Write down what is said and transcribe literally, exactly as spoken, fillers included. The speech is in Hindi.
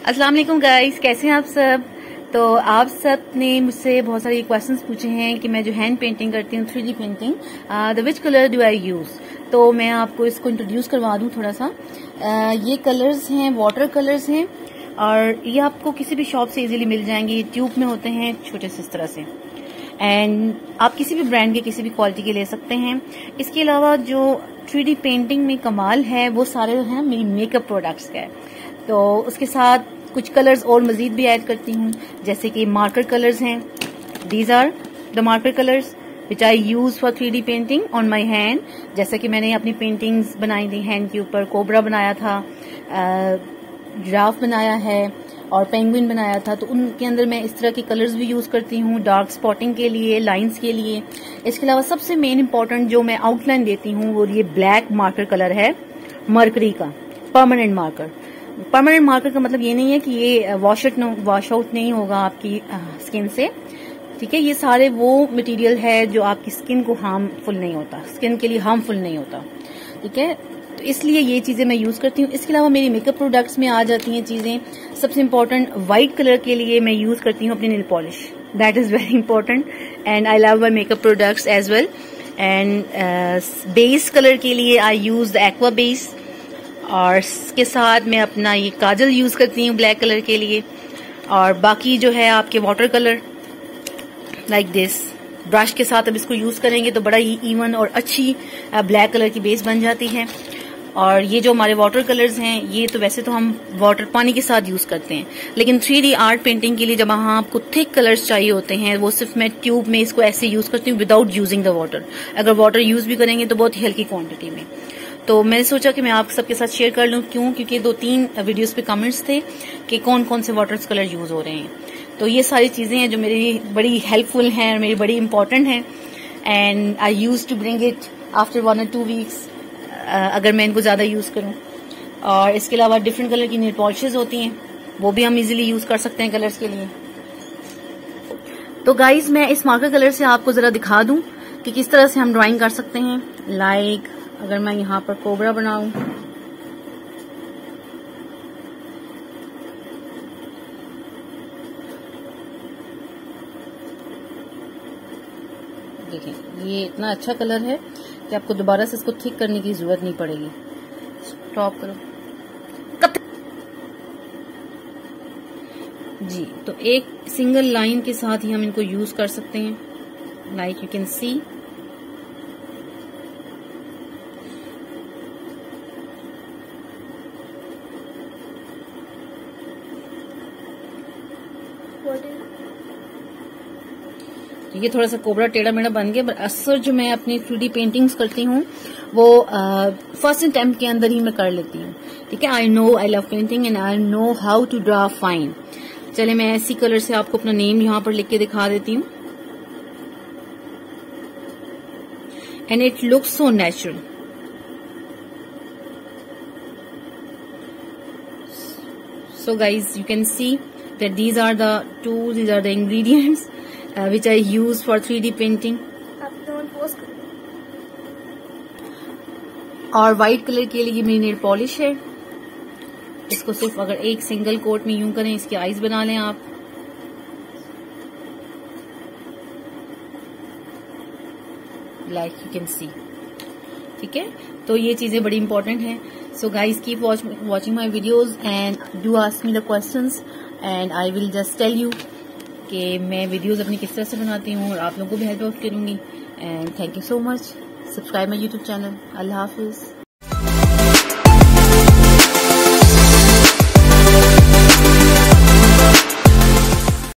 अस्सलाम वालेकुम गाइस, कैसे हैं आप सब। तो आप सब ने मुझसे बहुत सारे क्वेश्चंस पूछे हैं कि मैं जो हैंड पेंटिंग करती हूँ three D painting, the which colour do I use. तो मैं आपको इसको इंट्रोड्यूस करवा दूं थोड़ा सा। uh, ये कलर्स हैं, वाटर कलर्स हैं और ये आपको किसी भी शॉप से इजीली मिल जाएंगे। ट्यूब में होते हैं छोटे से इस तरह से, एंड आप किसी भी ब्रांड के किसी भी क्वालिटी के ले सकते हैं। इसके अलावा जो थ्री डी पेंटिंग में कमाल है वो सारे हैं मेरी मेकअप प्रोडक्ट्स का है। तो उसके साथ कुछ कलर्स और मजीद भी ऐड करती हूँ, जैसे कि मार्कर कलर्स हैं। These are the marker colours which I use for three D painting on my hand. जैसे कि मैंने अपनी पेंटिंग्स बनाई थी हैंड के ऊपर, कोबरा बनाया था, जिराफ बनाया है और पेंगुइन बनाया था। तो उनके अंदर मैं इस तरह के कलर्स भी यूज करती हूँ डार्क स्पॉटिंग के लिए, लाइंस के लिए। इसके अलावा सबसे मेन इंपॉर्टेंट जो मैं आउटलाइन देती हूँ वो ये ब्लैक मार्कर कलर है, मरकरी का परमानेंट मार्कर। परमानेंट मार्कर का मतलब ये नहीं है कि ये वॉश आउट वॉश आउट नहीं होगा आपकी स्किन से, ठीक है। ये सारे वो मटेरियल है जो आपकी स्किन को हार्मफुल नहीं होता, स्किन के लिए हार्मफुल नहीं होता, ठीक है। तो इसलिए ये चीजें मैं यूज करती हूँ। इसके अलावा मेरी मेकअप प्रोडक्ट्स में आ जाती हैं चीजें। सबसे इम्पोर्टेंट व्हाइट कलर के लिए मैं यूज करती हूँ अपनी nail polish, that is very important and I love my makeup products as well. And base colour के लिए I use the aqua base, और इसके साथ मैं अपना ये काजल यूज करती हूँ ब्लैक कलर के लिए। और बाकी जो है आपके water colour like this, brush के साथ अब इसको यूज करेंगे तो बड़ा ही इवन और अच्छी ब्लैक कलर की बेस बन जाती है। और ये जो हमारे वाटर कलर्स हैं ये तो वैसे तो हम वाटर पानी के साथ यूज करते हैं, लेकिन थ्री डी आर्ट पेंटिंग के लिए जब वहां आपको थिक कलर्स चाहिए होते हैं वो सिर्फ मैं ट्यूब में इसको ऐसे यूज करती हूँ विदाउट यूजिंग द वाटर। अगर वाटर यूज भी करेंगे तो बहुत हल्की क्वांटिटी में। तो मैंने सोचा कि मैं आप सबके साथ शेयर कर लूं, क्यों क्योंकि दो तीन वीडियोस पे कमेंट्स थे कि कौन कौन से वाटर कलर यूज हो रहे हैं। तो ये सारी चीजें हैं जो मेरी बड़ी हेल्पफुल हैं और मेरी बड़ी इंपॉर्टेंट हैं, and I use to bring it after one और टू वीक्स अगर मैं इनको ज्यादा यूज करूं। और इसके अलावा डिफरेंट कलर की नेल पॉलिशेस होती हैं, वो भी हम इजीली यूज कर सकते हैं कलर्स के लिए। तो गाइज मैं इस मार्कर कलर से आपको जरा दिखा दूं कि किस तरह से हम ड्राइंग कर सकते हैं। लाइक like, अगर मैं यहाँ पर कोबरा बनाऊं, देखिए ये इतना अच्छा कलर है कि आपको दोबारा से इसको थिक करने की जरूरत नहीं पड़ेगी। स्टॉप करो जी। तो एक सिंगल लाइन के साथ ही हम इनको यूज कर सकते हैं, लाइक यू कैन सी। तो ये थोड़ा सा कोबरा टेढ़ा मेढ़ा बन गया, पर अक्सर जो मैं अपनी थ्री डी पेंटिंग्स करती हूँ वो फर्स्ट अटेम्प्ट के अंदर ही मैं कर लेती हूँ, ठीक है। I know I love painting and I know how to draw fine. चले मैं ऐसी कलर से आपको अपना नेम यहाँ पर लिख के दिखा देती हूँ, and it looks so natural. So guys you can see that these are the tools, these are the ingredients uh, which I use for three D painting. और व्हाइट कलर के लिए मेरी नेल पॉलिश है। इसको सिर्फ अगर एक सिंगल कोट में यूं करें, इसकी आईज बना लें आप। लाइक यू कैन सी, ठीक है। तो ये चीजें बड़ी इंपॉर्टेंट हैं। So guys keep watching my videos and do ask me the questions and I will just tell you कि मैं वीडियोस अपनी किस तरह से बनाती हूँ और आप लोगों को भी हेल्प आउट करूंगी। And thank you so much. Subscribe my YouTube channel. अल्लाह हाफिज।